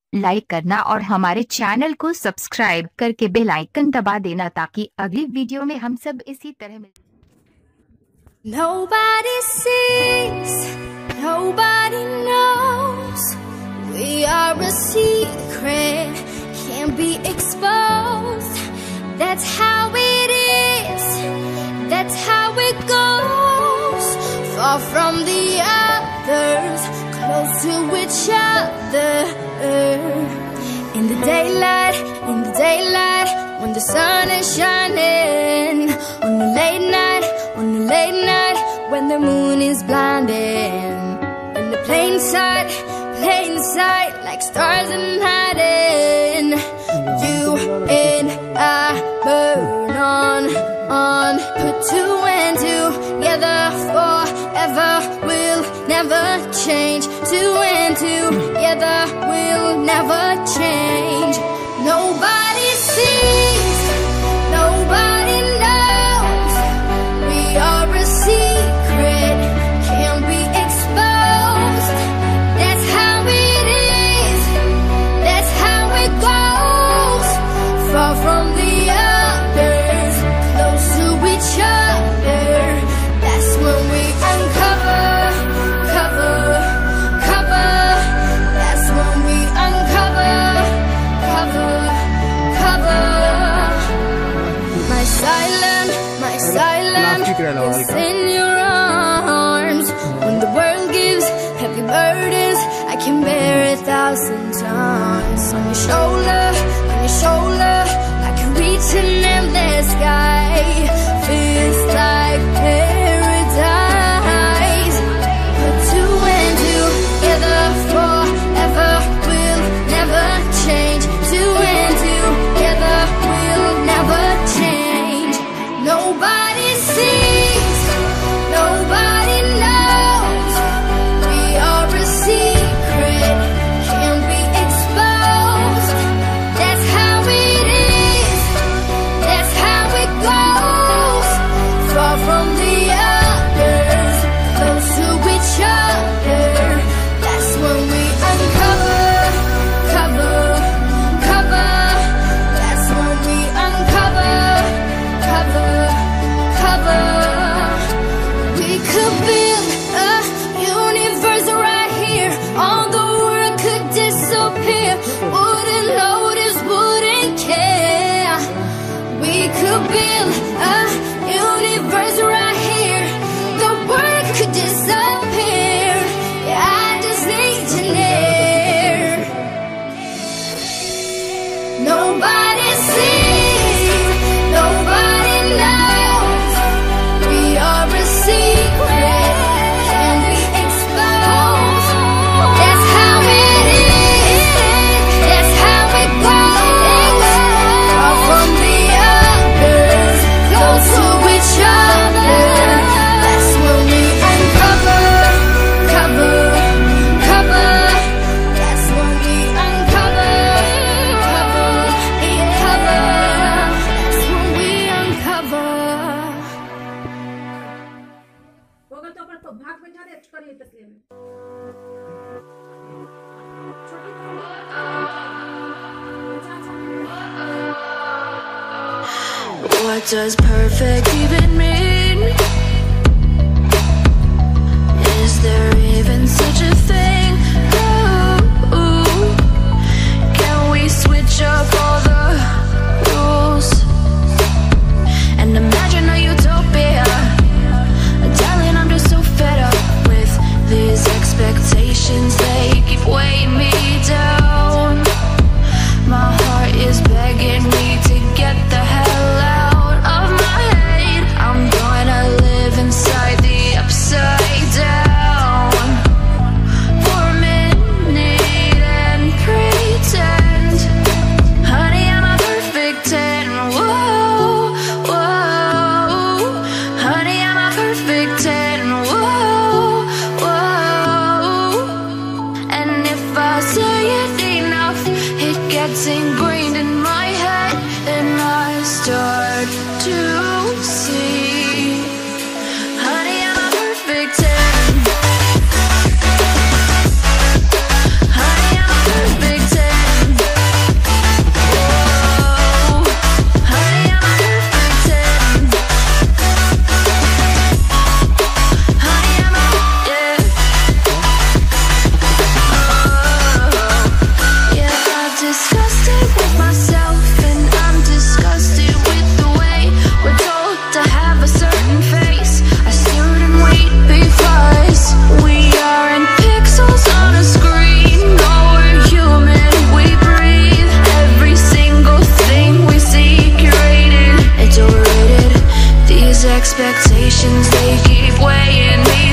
Like करना और हमारे चैनल को सब्सक्राइब करके बेल आइकन दबा देना ताकि अगली वीडियो में हम सब इसी तरह मिल। Nobody sees, nobody knows. We are a secret, can't be exposed. That's how it is, that's how it goes. Far from the others, close to each other. In the daylight, when the sun is shining. On the late night, when the moon is blinding. In the plain sight, like stars in hiding. You and I burn on. Put two and two together forever. We'll never change. Two and two together. We'll never change. Nobody sees, nobody knows. We are a secret, can't be exposed. That's how it is, that's how it goes. Far from the others, close to each other. That's when we uncover, cover. That's when we uncover, cover. My silence is in your arms. When the world gives heavy burdens, I can bear 1,000 times. On your shoulder, I can reach an endless sky. Feels like paradise. Put two and two together forever. We'll never change. Two and two together. We'll never change. Nobody sees, nobody knows. We are a secret, can't be exposed. That's how it is, that's how it goes. Far from the others, close to each other. That's when we uncover, cover. That's when we uncover, cover. We could build a universe right here. All the world could disappear. Wouldn't notice, wouldn't care. We could build a universe right here. The world could disappear. Yeah, I just need you near. Nobody sees, nobody knows. We are a secret, can't be exposed. That's how it is, that's how it goes. Far from the others, close to each other. That's when we uncover, cover. That's when we uncover, cover. That's when we uncover. होगा तो अपन तो भाग में जा रहे करिए तस्वीर में What does perfect even mean? Is there even such a thing? Ooh, can we switch up all the rules and imagine a utopia? Darling, I'm just so fed up with these expectations. They keep weighing me down. My heart is begging me to get the hell out of my head. I'm gonna live inside the upside down for a minute and pretend. Honey, I'm a perfect 10. Whoa, whoa. Honey, I'm a perfect 10. Whoa, whoa. And if I say it enough, it gets ingrained in my head, and I start to see. Honey, I'm a perfect 10. Honey, I'm a perfect 10. expectations, they keep weighing me